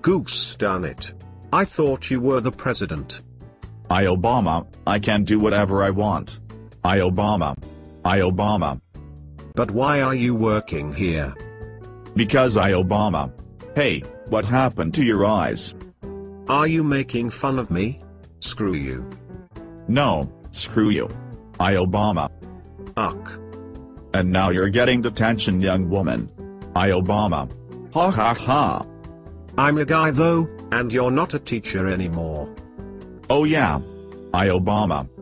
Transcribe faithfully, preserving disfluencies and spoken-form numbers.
Goose darn it. I thought you were the president. I Obama, I can do whatever I want. I Obama. I Obama. But why are you working here? Because I Obama. Hey, what happened to your eyes? Are you making fun of me? Screw you. No, screw you. I Obama. Ugh. And now you're getting detention, young woman. I Obama. Ha ha ha. I'm a guy though, and you're not a teacher anymore. Oh yeah. I Obama.